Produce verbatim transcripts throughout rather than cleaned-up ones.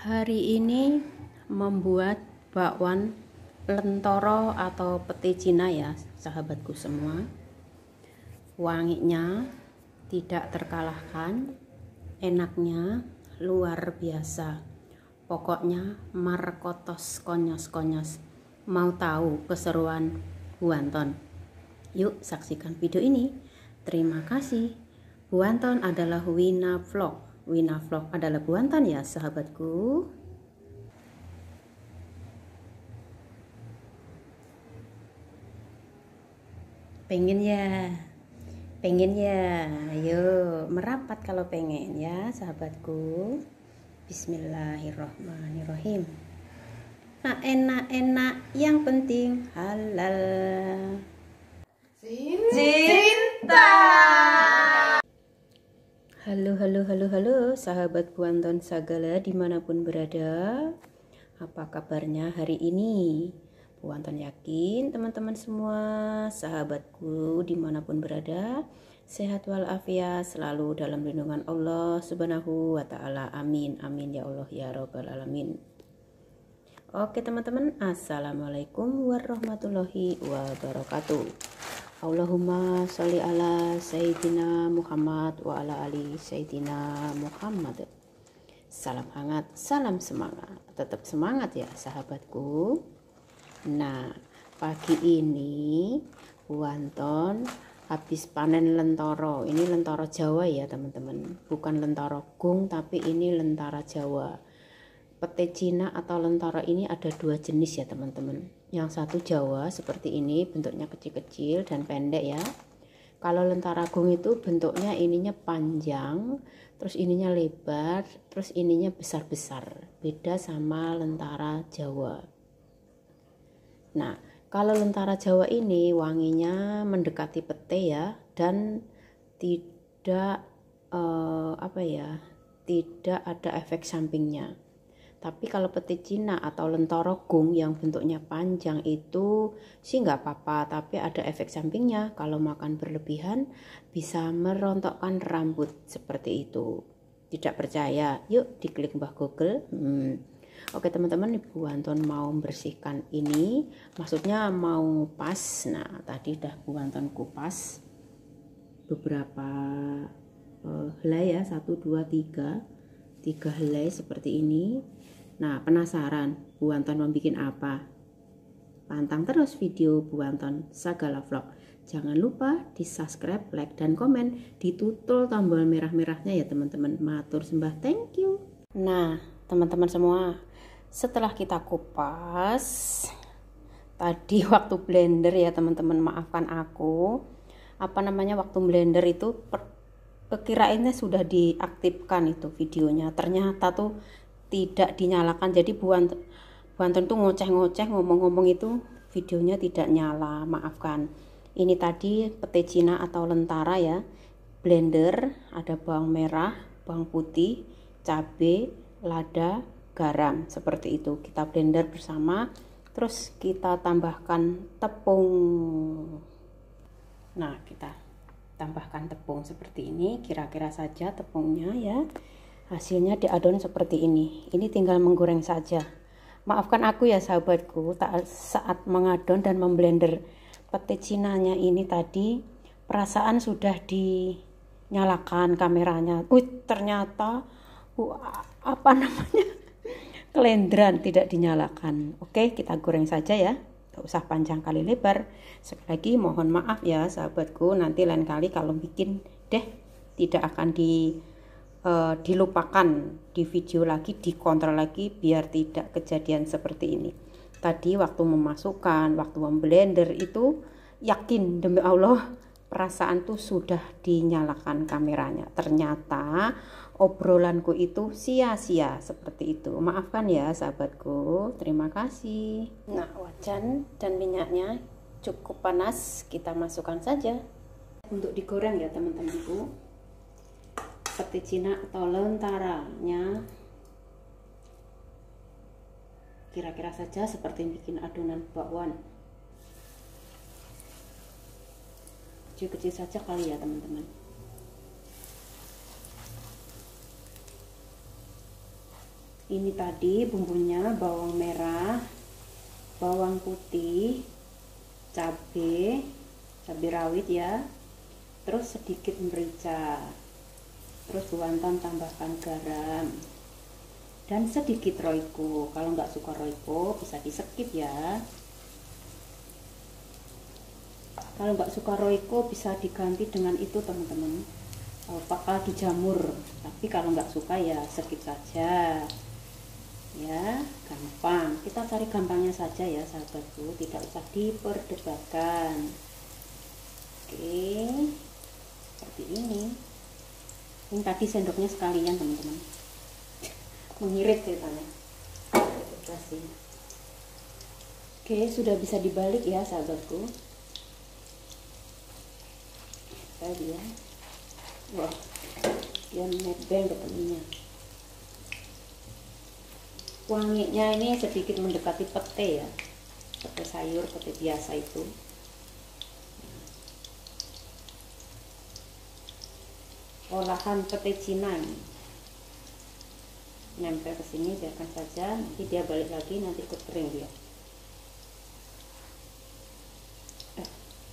Hari ini membuat bakwan lentoro atau pete Cina ya sahabatku semua. Wanginya tidak terkalahkan, enaknya luar biasa. Pokoknya markotos konyos-konyos. Mau tahu keseruan Bu Anton? Yuk saksikan video ini. Terima kasih. Bu Anton adalah Wina Vlog. Wina Vlog adalah Bu Anton ya sahabatku. Pengen ya? Pengen ya? Ayo merapat kalau pengen ya sahabatku. Bismillahirrohmanirrohim. Nah, enak-enak yang penting halal. Cinta. Halo, halo, halo, halo, sahabat Bu Anton Sagala dimanapun berada. Apa kabarnya hari ini? Bu Anton yakin teman-teman semua, sahabatku dimanapun berada, sehat walafiat, selalu dalam lindungan Allah Subhanahu wa Ta'ala. Amin, amin ya Allah ya Rabbal Alamin. Oke teman-teman, assalamualaikum warahmatullahi wabarakatuh. Allahumma sholli ala Sayyidina Muhammad wa ala ali Sayyidina Muhammad. Salam hangat, salam semangat. Tetap semangat ya sahabatku. Nah, pagi ini Bu Anton habis panen lentoro. Ini lentoro Jawa ya teman-teman. Bukan lentoro gung, tapi ini lentara Jawa. Pete Cina atau lentoro ini ada dua jenis ya teman-teman. Yang satu Jawa seperti ini, bentuknya kecil-kecil dan pendek ya. Kalau lentara gung itu bentuknya ininya panjang, terus ininya lebar, terus ininya besar-besar. Beda sama lentara Jawa. Nah, kalau lentara Jawa ini wanginya mendekati pete ya, dan tidak eh, apa ya, tidak ada efek sampingnya. Tapi kalau pete Cina atau lentoro gung yang bentuknya panjang itu sih nggak apa-apa, tapi ada efek sampingnya. Kalau makan berlebihan bisa merontokkan rambut seperti itu. Tidak percaya? Yuk diklik Mbah Google. Hmm. Oke teman-teman, Ibu Anton mau membersihkan ini, maksudnya mau pas. Nah tadi udah Bu Anton kupas beberapa uh, helai ya, satu, dua, tiga, tiga helai seperti ini. Nah penasaran Bu Anton mau bikin apa? Pantang terus video Bu Anton Sagala Vlog. Jangan lupa di subscribe, like, dan komen. Ditutul tombol merah-merahnya ya teman-teman. Matur sembah, thank you. Nah teman-teman semua, setelah kita kupas tadi waktu blender ya teman-teman, maafkan aku, apa namanya, waktu blender itu kirainnya sudah diaktifkan itu videonya, ternyata tuh tidak dinyalakan. Jadi Bu Anton, Bu Anton tuh ngoceh-ngoceh ngomong-ngomong itu videonya tidak nyala, maafkan. Ini tadi pete Cina atau lentara ya, blender, ada bawang merah, bawang putih, cabai, lada, garam, seperti itu kita blender bersama. Terus kita tambahkan tepung. Nah kita tambahkan tepung seperti ini, kira-kira saja tepungnya ya. Hasilnya diadon seperti ini. Ini tinggal menggoreng saja. Maafkan aku ya sahabatku, saat mengadon dan memblender pete Cinanya ini tadi, perasaan sudah dinyalakan kameranya. Wih, ternyata uh, apa namanya, kelendran tidak dinyalakan. Oke, kita goreng saja ya, gak usah panjang kali lebar. Sekali lagi mohon maaf ya sahabatku, nanti lain kali kalau bikin deh tidak akan di uh, dilupakan di video lagi, dikontrol lagi biar tidak kejadian seperti ini. Tadi waktu memasukkan, waktu memblender itu yakin demi Allah perasaan tuh sudah dinyalakan kameranya. Ternyata obrolanku itu sia-sia seperti itu. Maafkan ya sahabatku. Terima kasih. Nah, wajan dan minyaknya cukup panas, kita masukkan saja untuk digoreng ya teman-temanku. Pete Cina atau lentaranya kira-kira saja seperti bikin adonan bakwan. Kecil-kecil saja kali ya teman-teman. Ini tadi bumbunya bawang merah, bawang putih, cabai, cabai rawit ya, terus sedikit merica, terus Bu Wanton tambahkan garam dan sedikit roiko. Kalau nggak suka roiko bisa di skip ya. Kalau nggak suka roiko bisa diganti dengan itu teman-teman, bakal dijamur. Tapi kalau nggak suka ya skip saja ya, gampang. Kita cari gampangnya saja ya sahabatku, tidak usah diperdebatkan. Oke, seperti ini. Ini tadi sendoknya sekalian teman-teman, mengirit ceritanya. Oke, sudah bisa dibalik ya sahabatku. Tadi ya, wah, dia nebeng ketemunya. Wanginya ini sedikit mendekati pete ya, pete sayur, pete biasa itu. Olahan pete Cina ini. Nempel ke sini, biarkan saja, nanti dia balik lagi, nanti ikut kering dia. Eh.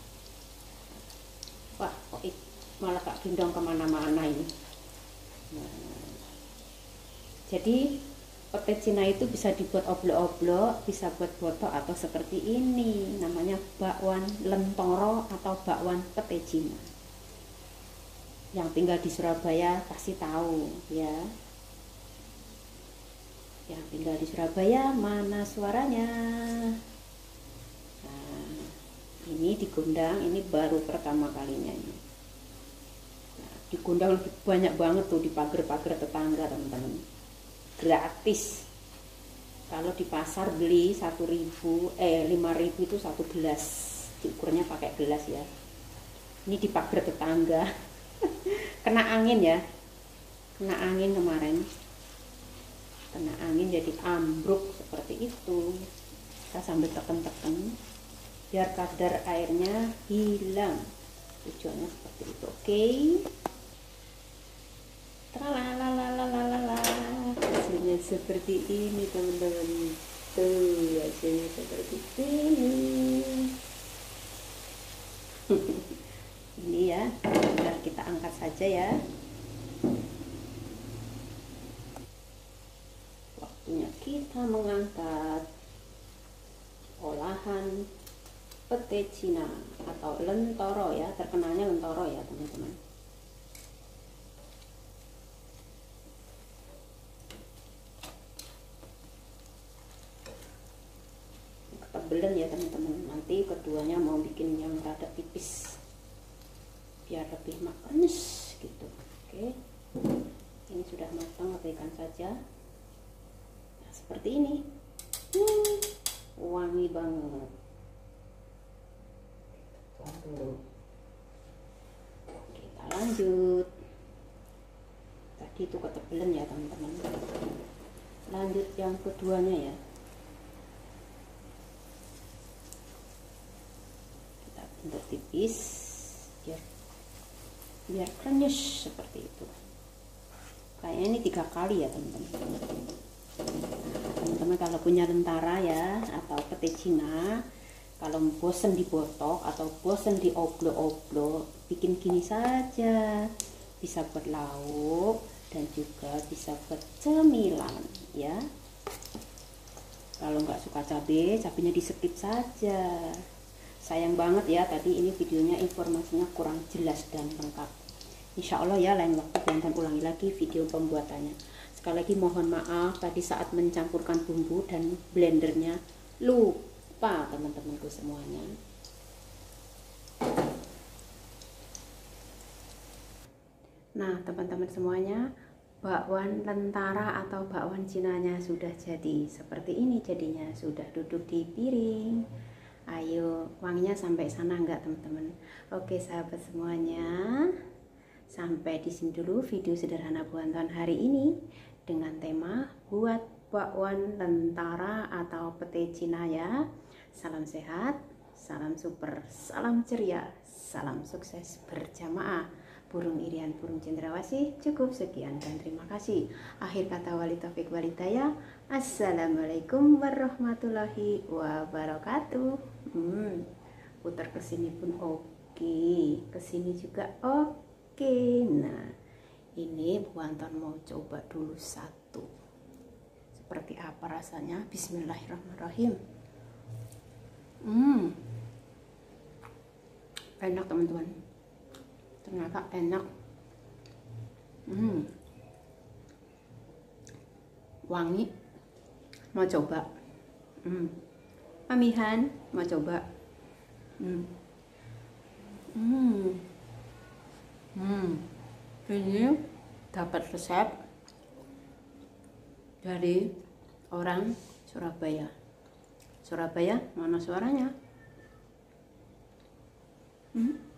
Wah, kok malah kak gendong kemana-mana ini. Nah, jadi pete Cina itu bisa dibuat oblok-oblok, bisa buat botok, atau seperti ini namanya bakwan lentoro atau bakwan pete Cina. Yang tinggal di Surabaya pasti tahu ya. Yang tinggal di Surabaya mana suaranya? Nah, ini digundang, ini baru pertama kalinya ini. Nah, digundang lebih banyak banget tuh di pagar-pagar tetangga teman-teman. Gratis. Kalau di pasar beli satu ribu eh lima ribu itu satu gelas, diukurnya pakai gelas ya. Ini di pagar tetangga. Kena angin ya, kena angin kemarin, kena angin jadi ambruk seperti itu. Kita sambil tekan-tekan biar kadar airnya hilang, tujuannya seperti itu. Oke, tralalalalalalala, hasilnya seperti ini teman-teman. Tuh hasilnya seperti ini. Ini ya, tinggal kita angkat saja ya. Waktunya kita mengangkat olahan pete Cina atau lentoro ya, terkenalnya lentoro ya teman-teman. Ketebelan ya teman-teman, nanti keduanya mau bikin yang rada tipis biar lebih manis gitu. Oke, ini sudah matang, abaikan saja. Nah, seperti ini. hmm, wangi banget. Kita lanjut. Tadi itu ketebelan ya teman-teman, lanjut yang keduanya ya. Kita bentuk tipis biar biar krenyes seperti itu. Kayaknya ini tiga kali ya teman-teman. Teman-teman kalau punya lentara ya atau pete Cina, kalau bosen dibotok atau bosen dioblok-oblok, bikin gini saja. Bisa buat lauk dan juga bisa buat cemilan ya. Kalau nggak suka cabai, cabenya di skip saja. Sayang banget ya tadi ini videonya informasinya kurang jelas dan lengkap. Insya Allah ya lain waktu Wanton ulangi lagi video pembuatannya. Sekali lagi mohon maaf tadi saat mencampurkan bumbu dan blendernya lupa teman-temanku semuanya. Nah teman-teman semuanya, bakwan lentara atau bakwan Cinanya sudah jadi seperti ini jadinya, sudah duduk di piring. Ayo, wanginya sampai sana enggak teman-teman? Oke sahabat semuanya, sampai di sini dulu video sederhana Bu Wanton hari ini dengan tema buat bakwan lentara atau pete Cina ya. Salam sehat, salam super, salam ceria, salam sukses berjamaah. burung irian, burung cendrawasih. Cukup sekian dan terima kasih. Akhir kata wali taufik walidayah. Assalamualaikum warahmatullahi wabarakatuh. Hmm, putar ke sini pun oke, ke sini juga oke. Nah, ini Bu Anton mau coba dulu satu. Seperti apa rasanya? Bismillahirrahmanirrahim. Hmm, enak teman-teman. Ternyata enak. Hmm, wangi. Mau coba? Hmm, Mamihan mau coba? Hmm, hmm, hmm. Ini dapat resep dari orang Surabaya. Surabaya, mana suaranya? Hmm?